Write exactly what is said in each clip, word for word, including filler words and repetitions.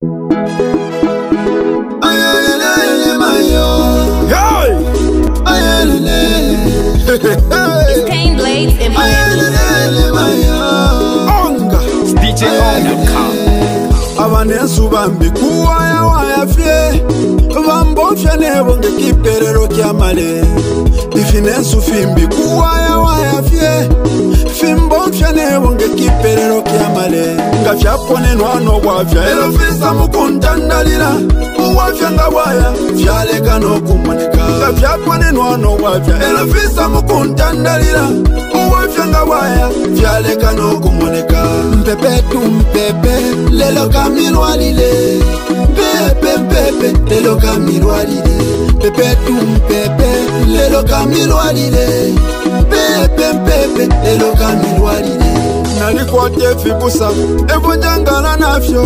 Ayelele mayo. Hey! Ayelele. It's Pain Blades and Ayelele mayo. Onga. D J on dot com. Abanensu bambi kuwaya waya fye. Bambofya nebo ngekiperero kyamale. Ifinensu fimbi kuwaya waya fye. Fimbofya nebo ngekiperero kyamale. Ngafya pone nwano wafya elofisa mukuntandalira. Uwafya nga waya fyaleka no kumoneka. Ngafya pone nwano wafya elofisa mukuntandalira. Uwafya nga waya fyaleka no kumoneka. Mpepe tu mpepe lelo kamilwalile. Pepe pepe lelo kamilwalile. Pepe tu mpepe lelo kamilwalile. Pepe pepe lelo kamilwalile. Nalikwate fibusa evunjangala nafyo.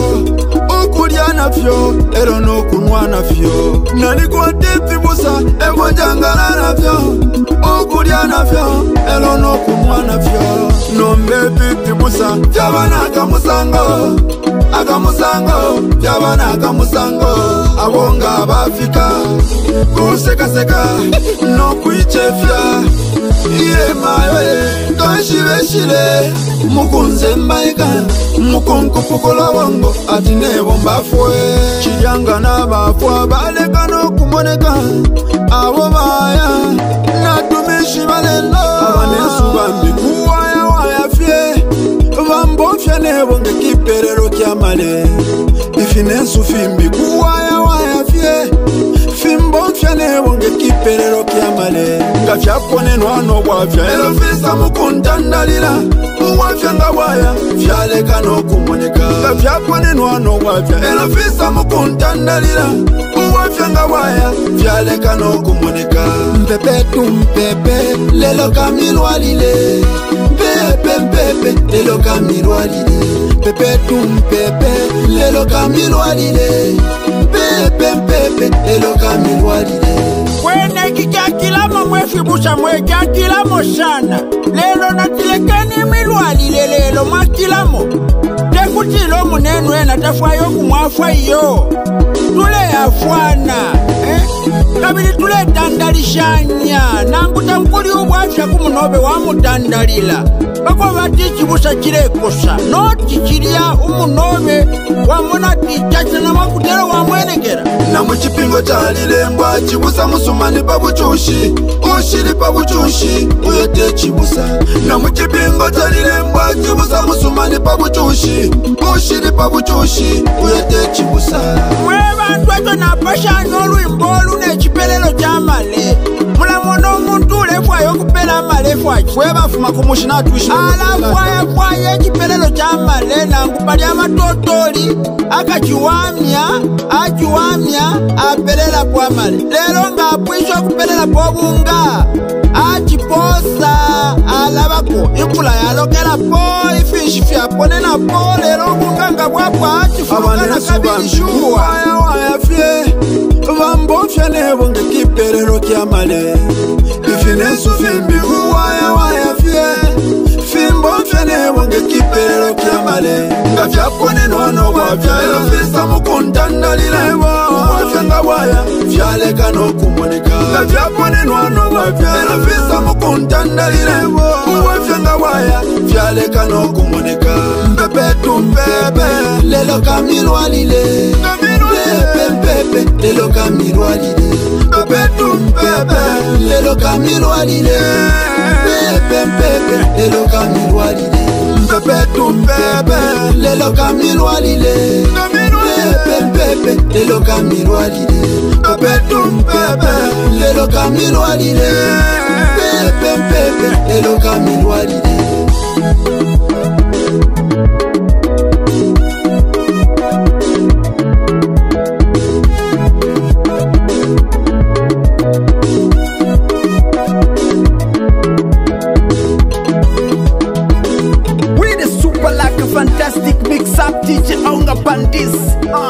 Okulya nafyo ero no kunwa nafyo. Nalikwate fibusa evunjangala nafyo. Okulya nafyo ero no kunwa nafyo. Nombe fibusa fyabana akamusango. Akamusango fyabana akamusango. Abonga abafika kuseka seka no kwichefya. Iye mawe kanshibeshile mukunze mbaika mukonko pukola wango ati nebo mbafwe chiyanga nabafwa baleka no kumoneka abo baya natumishi balelo abanensu bambi kuwaya waya fye bambofya nebo ngekiperero kyamale ifinensu fimbi kuwaya waya fye fimbofya nebo ngekiperero kyamale ngafya pone nwano wafya elofisa mukuntandalira uwafya nga waya fyaleka no kumoneka ngafya pone nwano wafya elofisa mukuntandalira uwafya nga waya fyaleka no kumoneka mpepe tu mpepe lelo kamilwalile pepe mpepe lelo kamilwalile pepe tu mpepe lelo kamilwalile pepe mpepe lelo kamilwalile Wene kijakilamo mwefibusa mwejakilamo sana. Lelo natilekeni milwalile lelo mwakilamo. Tekutilo munenu ena tafwayo kumwafwa iyo. Tule afwana. Eh? Kabili tule tandalishanya. Nanguta mkuli ubwafya kumunobe wa mutandalila. Bako bati chibusa chile kosa. Noti chilia umunobe wa muna tichacha na makutelo wa mwenekera. Na mchipingo chalilembwa chibusa musumani pabuchushi. Ushiri pabuchushi uyete chibusa. Na mchipingo chalilembwa chibusa musumani pabuchushi. Ushiri pabuchushi uyete chibusa. Mweba ntweto na pasha nolu imbolu ne chipelelo chamale. Mula mono muntu ulefwa yokupela malefwa. Weba fuma kumushi na tuishi. Ala fwaya fwaya chipelelo chamale na ngupali ama totoli. Aka chiwamia, achiwamia, apelela kwa male. Lelo nga apwisho kupelela kwa bunga. Achiposa, alabako. Ikula ya lokela po, ifishi fya pone na po. Lelo bunga nga wapa, achifuruka na kabili shuwa. Waya waya fye bambofya nebo ngekiperero kyamale ifinensu fimbi waya waya fye fimbofya nebo ngekiperero kyamale ngafya pone nwano wafya elofisa mukuntandalira wafya nga waya fyaleka no kumoneka ngafya pone nwano wafya elofisa mukuntandalira wafya nga waya fyaleka no kumoneka mpepe tu mpepe lelo kamilwalile pepe mpepe lelo kamilwalile pepe tu mpepe lelo kamilwalile pepe mpepe lelo kamilwalile mpepe tu mpepe lelo kamilwalile pepe mpepe lelo kamilwalile pepe tu mpepe lelo kamilwalile pepe mpepe lelo kamilwalile. Fantastic mix up D J Onga Pandis. Uh.